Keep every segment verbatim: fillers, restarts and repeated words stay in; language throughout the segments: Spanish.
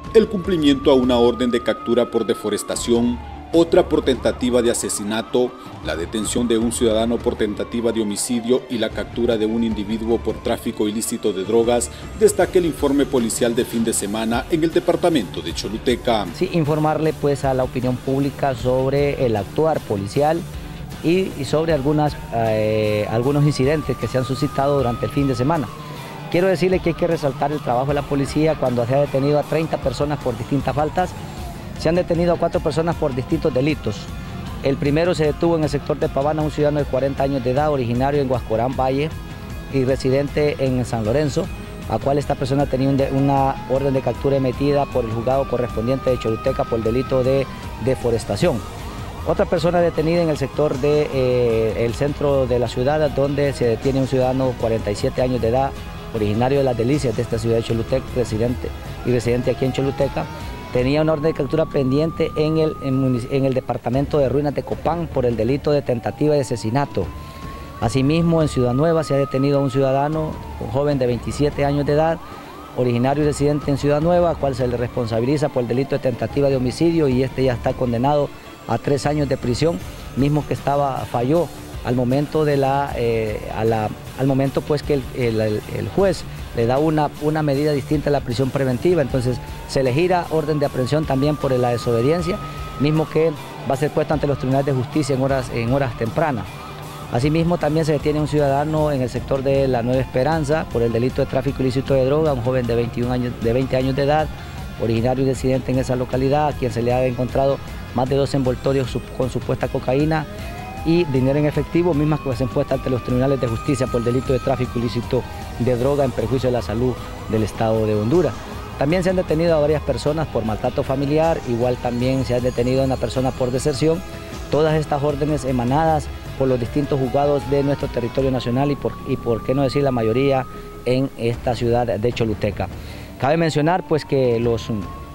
el cumplimiento a una orden de captura por deforestación, otra por tentativa de asesinato, la detención de un ciudadano por tentativa de homicidio y la captura de un individuo por tráfico ilícito de drogas, destaca el informe policial de fin de semana en el departamento de Choluteca. Sí, informarle pues a la opinión pública sobre el actuar policial y, y sobre algunas, eh, algunos incidentes que se han suscitado durante el fin de semana. Quiero decirle que hay que resaltar el trabajo de la policía cuando se ha detenido a treinta personas por distintas faltas. Se han detenido a cuatro personas por distintos delitos. El primero se detuvo en el sector de Pavana, un ciudadano de cuarenta años de edad, originario en Huascorán Valle y residente en San Lorenzo, a cual esta persona tenía un de, una orden de captura emitida por el juzgado correspondiente de Choluteca por el delito de deforestación. Otra persona detenida en el sector del de, eh, centro de la ciudad, donde se detiene un ciudadano de cuarenta y siete años de edad, originario de Las Delicias de esta ciudad de Choluteca, residente y residente aquí en Choluteca. Tenía una orden de captura pendiente en el, en, en el departamento de Ruinas de Copán por el delito de tentativa de asesinato. Asimismo, en Ciudad Nueva se ha detenido a un ciudadano, un joven de veintisiete años de edad, originario y residente en Ciudad Nueva, al cual se le responsabiliza por el delito de tentativa de homicidio y este ya está condenado a tres años de prisión, mismo que estaba, falló al momento, de la, eh, a la, al momento pues que el, el, el juez le da una, una medida distinta a la prisión preventiva, entonces se le gira orden de aprehensión también por la desobediencia, mismo que va a ser puesto ante los tribunales de justicia en horas, en horas tempranas. Asimismo también se detiene un ciudadano en el sector de la Nueva Esperanza por el delito de tráfico ilícito de droga, un joven de, veintiún años, de veinte años de edad, originario y residente en esa localidad, a quien se le ha encontrado más de dos envoltorios con supuesta cocaína y dinero en efectivo, mismas que se puestas ante los tribunales de justicia por el delito de tráfico ilícito de droga en perjuicio de la salud del Estado de Honduras. También se han detenido a varias personas por maltrato familiar, igual también se ha detenido a una persona por deserción. Todas estas órdenes emanadas por los distintos juzgados de nuestro territorio nacional y por, y por qué no decir la mayoría en esta ciudad de Choluteca. Cabe mencionar pues que los...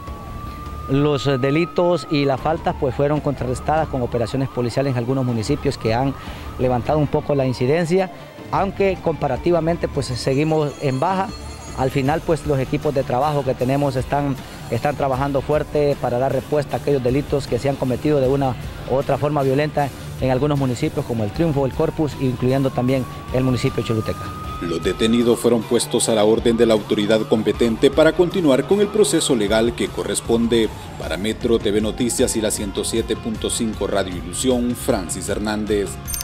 Los delitos y las faltas pues fueron contrarrestadas con operaciones policiales en algunos municipios que han levantado un poco la incidencia, aunque comparativamente pues seguimos en baja. Al final pues los equipos de trabajo que tenemos están, están trabajando fuerte para dar respuesta a aquellos delitos que se han cometido de una u otra forma violenta en algunos municipios como el Triunfo, el Corpus, incluyendo también el municipio de Choluteca. Los detenidos fueron puestos a la orden de la autoridad competente para continuar con el proceso legal que corresponde. Para Metro T V Noticias y la ciento siete punto cinco Radio Ilusión, Francis Hernández.